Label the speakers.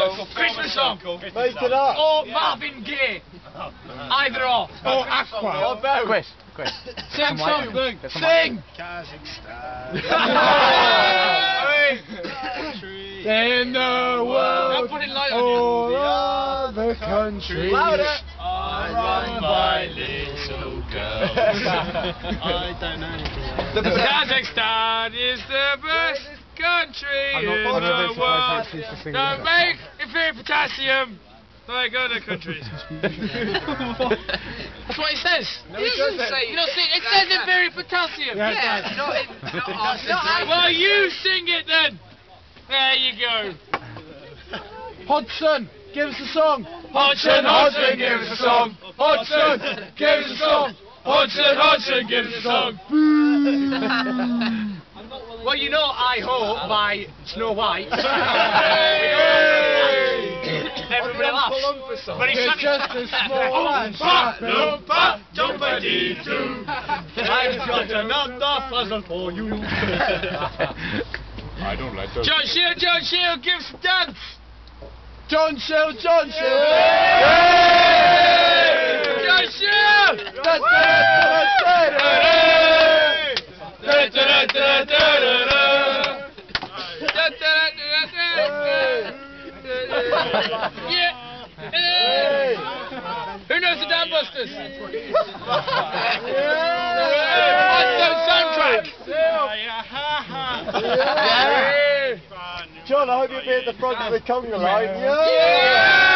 Speaker 1: Christmas song.
Speaker 2: Make it up.
Speaker 1: Or Marvin Gaye. Either or.
Speaker 2: Or Aqua. Or
Speaker 3: Chris.
Speaker 1: Sing song. Sing.
Speaker 2: In the world, all over the country,
Speaker 1: I run by little girls.
Speaker 4: I don't know anything else.
Speaker 1: Kazakhstan is the best country in the world. Don't make inferior potassium like other countries. That's what it says. It doesn't say. You don't see. It says inferior potassium.
Speaker 2: Yeah.
Speaker 1: Well, you sing it then. There you go.
Speaker 2: Hodgson, give us a song.
Speaker 1: Hodgson, give us a song. Hodgson, give us a song. Hodgson, give us a song. Well, you know I Hope by Snow White. Everybody laughs. But
Speaker 2: It's just a small
Speaker 1: Oompa, Jumpa-dee-doo. I've got another puzzle for you.
Speaker 3: I don't like those.
Speaker 1: John Shiell, give us a dance.
Speaker 2: John Shiell.
Speaker 1: John Shiell! Who knows the Dam Busters? Soundtrack.
Speaker 2: John, I hope you'll be at the front of the conga line. Yeah!